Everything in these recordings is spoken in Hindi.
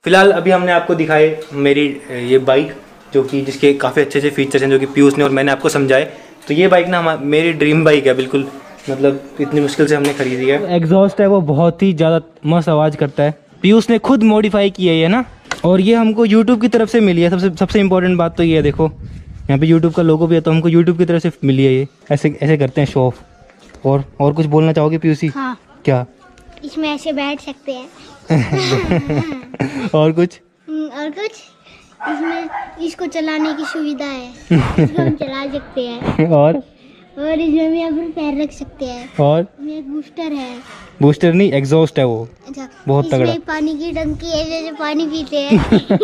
फिलहाल अभी हमने आपको दिखाए मेरी ये बाइक, जो कि जिसके काफ़ी अच्छे अच्छे फीचर्स हैं, जो कि पीयूष ने और मैंने आपको समझाए। तो ये बाइक ना मेरी ड्रीम बाइक है बिल्कुल, मतलब इतनी मुश्किल से हमने खरीदी है। एग्जॉस्ट है वो बहुत ही ज़्यादा मस्त आवाज़ करता है। पीयूष ने खुद मॉडिफाई की है ये ना, और ये हमको यूट्यूब की तरफ से मिली है। सबसे इम्पोर्टेंट बात तो ये है, देखो यहाँ पे यूट्यूब का लोगो भी है, तो हमको यूट्यूब की तरफ से मिली है ये। ऐसे ऐसे करते हैं शो ऑफ। और कुछ बोलना चाहोगे पीयूष? हाँ। क्या? इसमें ऐसे बैठ सकते हैं। और कुछ इसमें इसको चलाने की सुविधा है, इसको हम चला सकते हैं। और इसमें भी अपन पैर रख सकते हैं। और इसमें एक बूस्टर है। बूस्टर नहीं, एग्जॉस्ट है वो। अच्छा, बहुत तगड़ा। इसमें पानी की टंकी है, जैसे पानी पीते हैं।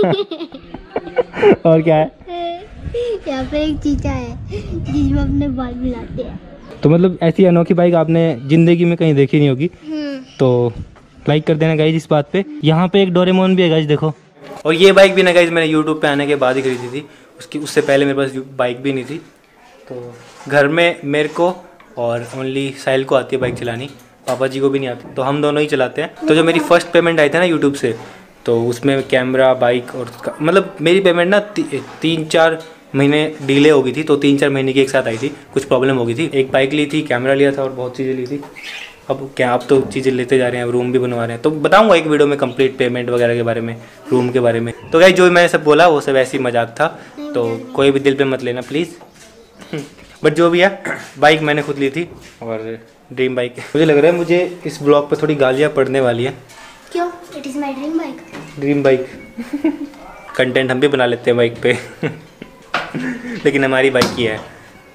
और क्या है? यहाँ पे एक चीचा है जिसमें अपने बाल मिलाते हैं। तो मतलब ऐसी अनोखी बाइक आपने जिंदगी में कहीं देखी नहीं होगी। तो लाइक कर देना गाइज इस बात पे। यहाँ पे एक डोरेमोन भी है गाइज, देखो। और ये बाइक भी ना गाइज मैंने यूट्यूब पे आने के बाद ही खरीदी थी। उससे पहले मेरे पास बाइक भी नहीं थी। तो घर में मेरे को और ओनली साहिल को आती है बाइक चलानी, पापा जी को भी नहीं आती, तो हम दोनों ही चलाते हैं। तो जो मेरी फर्स्ट पेमेंट आई थी ना यूट्यूब से, तो उसमें कैमरा, बाइक और मतलब मेरी पेमेंट ना 3-4 महीने डिले हो गई थी। तो 3-4 महीने की एक साथ आई थी। कुछ प्रॉब्लम हो गई थी। एक बाइक ली थी, कैमरा लिया था और बहुत चीज़ें ली थी। अब क्या, अब तो चीज़ें लेते जा रहे हैं, रूम भी बनवा रहे हैं। तो बताऊंगा एक वीडियो में कंप्लीट पेमेंट वगैरह के बारे में, रूम के बारे में। तो गाइस जो मैंने सब बोला वो सब ऐसी मजाक था, तो कोई भी दिल पे मत लेना प्लीज़। बट जो भी है, बाइक मैंने खुद ली थी और ड्रीम बाइक। मुझे लग रहा है मुझे इस ब्लॉग पे थोड़ी गालियाँ पड़ने वाली हैं। क्यों? It is my dream bike. Dream bike content हम भी बना लेते हैं बाइक पे। लेकिन हमारी बाइक ही है।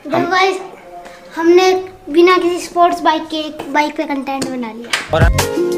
हमने बिना किसी स्पोर्ट्स बाइक पे कंटेंट बना लिया। और